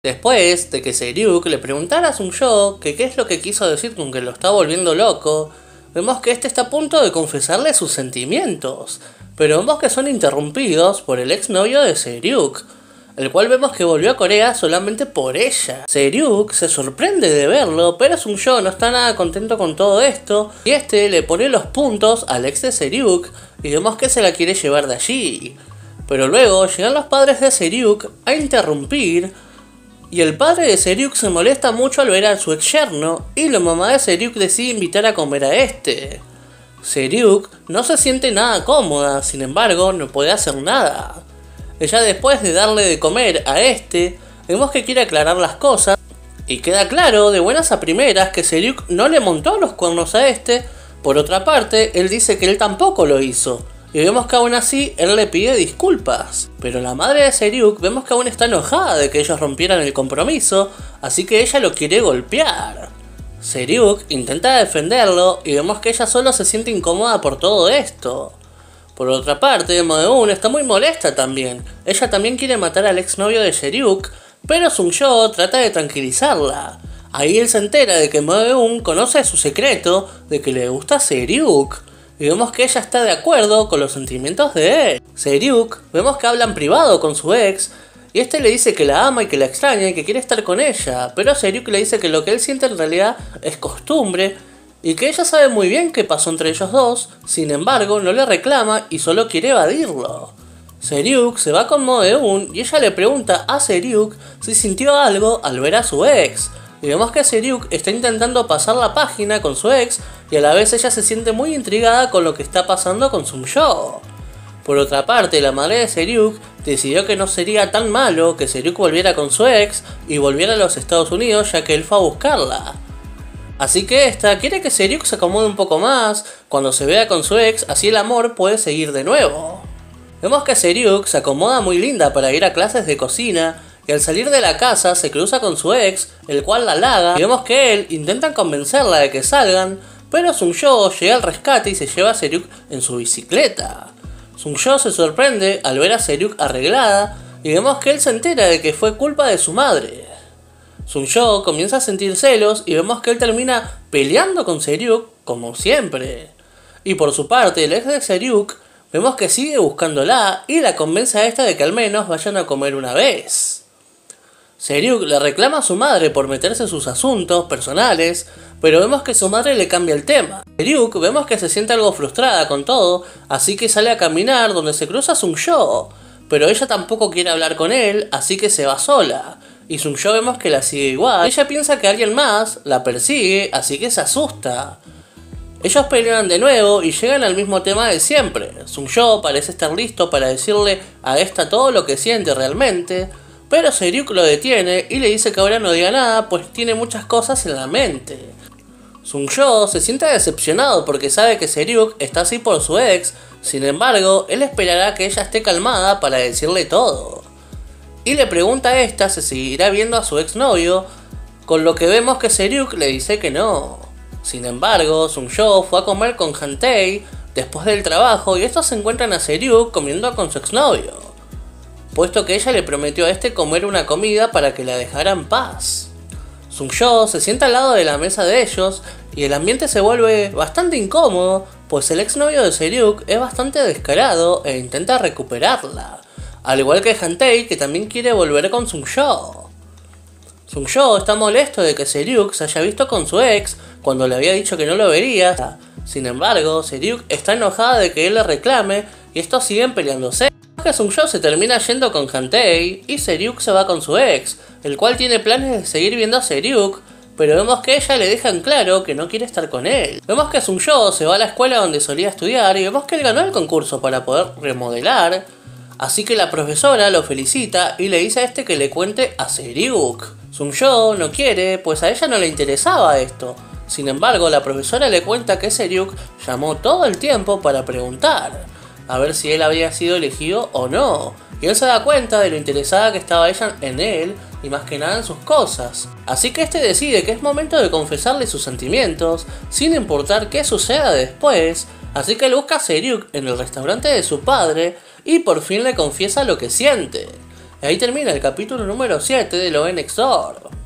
Después de que Seryuk le preguntara a Sungyo que qué es lo que quiso decir con que lo está volviendo loco, vemos que este está a punto de confesarle sus sentimientos, pero vemos que son interrumpidos por el exnovio de Seryuk, el cual vemos que volvió a Corea solamente por ella. Seryuk se sorprende de verlo, pero Sungyo no está nada contento con todo esto, y este le pone los puntos al ex de Seryuk, y vemos que se la quiere llevar de allí. Pero luego llegan los padres de Seryuk a interrumpir, y el padre de Seryuk se molesta mucho al ver a su ex yerno, y la mamá de Seryuk decide invitar a comer a este. Seryuk no se siente nada cómoda, sin embargo no puede hacer nada. Ella, después de darle de comer a este, vemos que quiere aclarar las cosas, y queda claro de buenas a primeras que Seryuk no le montó los cuernos a este. Por otra parte, él dice que él tampoco lo hizo, y vemos que aún así él le pide disculpas. Pero la madre de Seryuk vemos que aún está enojada de que ellos rompieran el compromiso, así que ella lo quiere golpear. Seryuk intenta defenderlo y vemos que ella solo se siente incómoda por todo esto. Por otra parte, Moe-eun está muy molesta también. Ella también quiere matar al exnovio de Seryuk, pero Sungyo trata de tranquilizarla. Ahí él se entera de que Moe-eun conoce su secreto de que le gusta Seryuk, y vemos que ella está de acuerdo con los sentimientos de él. Seryuk vemos que habla en privado con su ex, y este le dice que la ama y que la extraña y que quiere estar con ella, pero Seryuk le dice que lo que él siente en realidad es costumbre, y que ella sabe muy bien qué pasó entre ellos dos, sin embargo no le reclama y solo quiere evadirlo. Seryuk se va con Moe-eun y ella le pregunta a Seryuk si sintió algo al ver a su ex, y vemos que Seryuk está intentando pasar la página con su ex, y a la vez ella se siente muy intrigada con lo que está pasando con Sungyo. Por otra parte, la madre de Seryuk decidió que no sería tan malo que Seryuk volviera con su ex y volviera a los Estados Unidos, ya que él fue a buscarla. Así que esta quiere que Seryuk se acomode un poco más cuando se vea con su ex, así el amor puede seguir de nuevo. Vemos que Seryuk se acomoda muy linda para ir a clases de cocina, y al salir de la casa se cruza con su ex, el cual la halaga, y vemos que él intenta convencerla de que salgan, pero Sungyo llega al rescate y se lleva a Seryuk en su bicicleta. Sungyo se sorprende al ver a Seryuk arreglada, y vemos que él se entera de que fue culpa de su madre. Sungyo comienza a sentir celos y vemos que él termina peleando con Seryuk como siempre. Y por su parte, el ex de Seryuk vemos que sigue buscándola y la convence a esta de que al menos vayan a comer una vez. Seryuk le reclama a su madre por meterse en sus asuntos personales, pero vemos que su madre le cambia el tema. Seryuk vemos que se siente algo frustrada con todo, así que sale a caminar donde se cruza Sungyo, pero ella tampoco quiere hablar con él, así que se va sola. Y Sungyo vemos que la sigue igual. Ella piensa que alguien más la persigue, así que se asusta. Ellos pelean de nuevo y llegan al mismo tema de siempre. Sungyo parece estar listo para decirle a esta todo lo que siente realmente, pero Seryuk lo detiene y le dice que ahora no diga nada, pues tiene muchas cosas en la mente. Sungyo se siente decepcionado porque sabe que Seryuk está así por su ex, sin embargo, él esperará que ella esté calmada para decirle todo. Y le pregunta a esta si seguirá viendo a su exnovio, con lo que vemos que Seryuk le dice que no. Sin embargo, Sungyo fue a comer con Han-tae después del trabajo y estos se encuentran a Seryuk comiendo con su exnovio, puesto que ella le prometió a este comer una comida para que la dejara en paz. Sungyo se sienta al lado de la mesa de ellos y el ambiente se vuelve bastante incómodo, pues el exnovio de Seryuk es bastante descarado e intenta recuperarla, al igual que Han-tae, que también quiere volver con Sungyo. Sungyo está molesto de que Seryuk se haya visto con su ex cuando le había dicho que no lo vería. Sin embargo, Seryuk está enojada de que él le reclame y estos siguen peleándose. Sungyo se termina yendo con Han-tae y Seryuk se va con su ex, el cual tiene planes de seguir viendo a Seryuk, pero vemos que ella le deja en claro que no quiere estar con él. Vemos que Sungyo se va a la escuela donde solía estudiar y vemos que él ganó el concurso para poder remodelar, así que la profesora lo felicita y le dice a este que le cuente a Seryuk. Sungyo no quiere, pues a ella no le interesaba esto. Sin embargo, la profesora le cuenta que Seryuk llamó todo el tiempo para preguntar a ver si él había sido elegido o no, y él se da cuenta de lo interesada que estaba ella en él y más que nada en sus cosas. Así que este decide que es momento de confesarle sus sentimientos sin importar qué suceda después, así que él busca a Seryuk en el restaurante de su padre y por fin le confiesa lo que siente. Y ahí termina el capítulo número 7 de Lo Next Door.